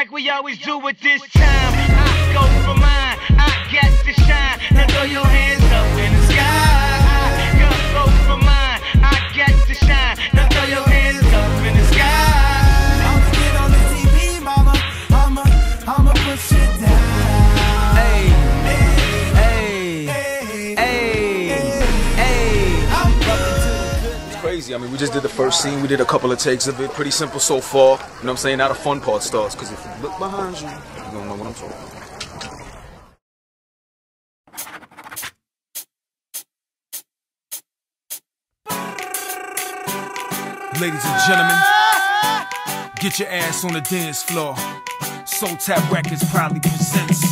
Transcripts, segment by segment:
like we always do at this time. I go for mine, I get to shine. Now throw your hands up in the sky. Go for mine, I get to shine. Now throw your hands up in the sky. I'ma get on the TV, mama. I'ma push it down. Hey, hey, hey, hey. It's crazy. I mean, we just did the first scene. We did a couple of takes of it. Pretty simple so far. You know what I'm saying? Now the fun part starts. Because if you look behind you, you don't know what I'm talking about. Ladies and gentlemen, get your ass on the dance floor. Soul Tap Records proudly presents.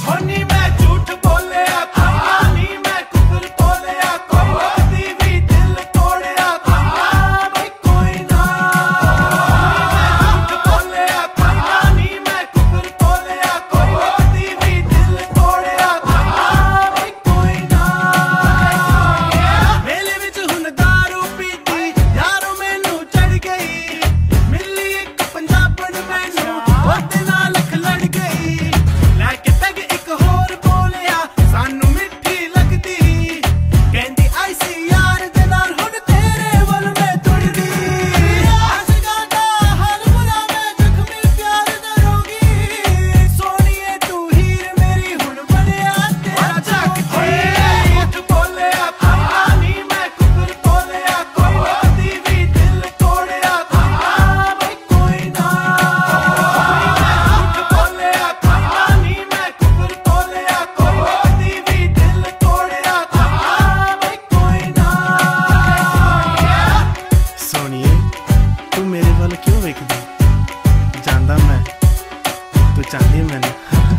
चांदी मैंने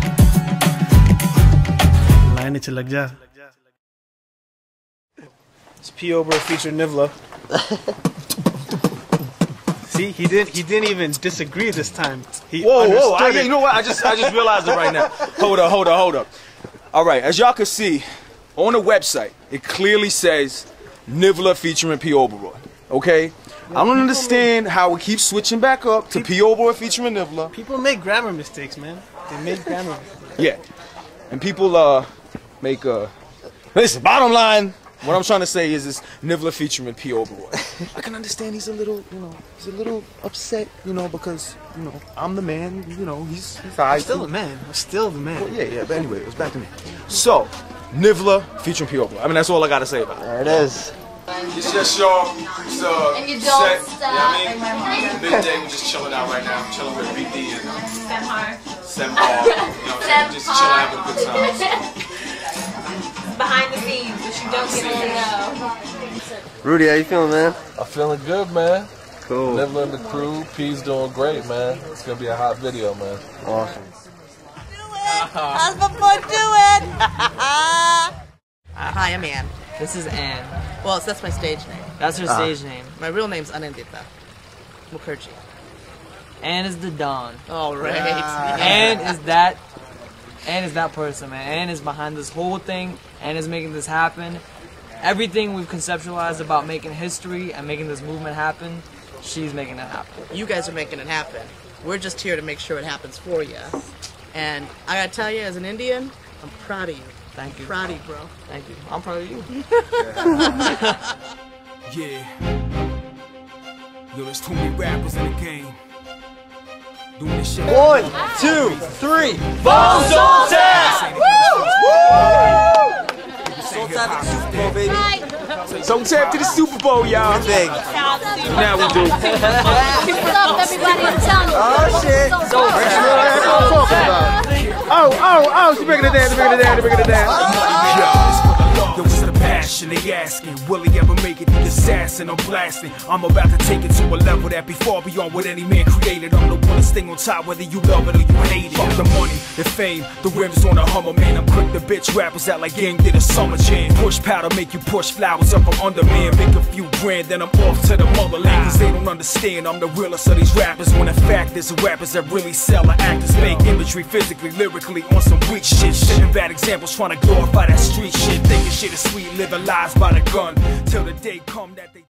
line च लग जा. It's P. Obra featuring Nivla. See, he didn't even disagree this time. He Whoa! You know what? I just realized it right now. Hold up. All right, as y'all can see on the website, it clearly says Nivla featuring P. Obra. Okay. I don't understand how we keep switching back up to P. Obra featuring Nivla. People make grammar mistakes, man. They make grammar mistakes. Yeah. And people make listen, bottom line, what I'm trying to say is this Nivla featuring P. Obra. I can understand he's a little upset, because, I'm the man, he's I'm still the man. I'm still the man. Well, yeah, but anyway, it was back to me. So, Nivla featuring P. Obra. I mean, that's all I gotta say about it. There it is. It's just y'all. It's and you don't set, stop. You know what I mean? Midday, we're just chilling out right now. Chilling with BD and Semhar. Just chilling, having a good time. Behind the scenes, which you don't get to know. Rudy, how you feeling, man? I'm feeling good, man. Cool. Nivla and the crew, P's doing great, man. It's gonna be a hot video, man. Awesome. How's my boy doing? Hi, I'm Ann. This is Ann. Well, that's my stage name. That's her stage name. My real name's Anandita Mukherjee. Ann is the Dawn. All right. Ann is that person, man. Ann is behind this whole thing. Ann is making this happen. Everything we've conceptualized about making history and making this movement happen, she's making it happen. You guys are making it happen. We're just here to make sure it happens for you. And I gotta tell you, as an Indian, I'm proud of you. Thank you. Proud of you, bro. Thank you. I'm proud of you. Yeah. Yo, there's too many rappers in the game. Doing this shit. 1, 2, 3. Bomb Soul Tap! Soul Tap to the Super Bowl, baby. Soul Tap to the Super Bowl, y'all. Big. Now we do. What's up, everybody? Tell me. Oh, shit. Oh, she bringing it down, Yo, it's the passion they asking. Will he ever make it? The assassin I'm blasting. I'm about to take it to a level that be far beyond what any man created. I'm the one to stay on top whether you love it or you hate it. Fuck the money, the fame, the rims on a Hummer, man. I'm quick to bitch rappers out like Gang did a summer jam. Push powder, make you push flowers up from under, man. Make a few grand, then I'm off to the motherland. Cause they don't understand I'm the realest of these rappers. When in fact there's rappers that really sell or actors make imagery physically, lyrically on some weak shit. Setting bad examples, trying to glorify that street shit. Thinking shit is sweet, living lies by the gun. Till the day come that they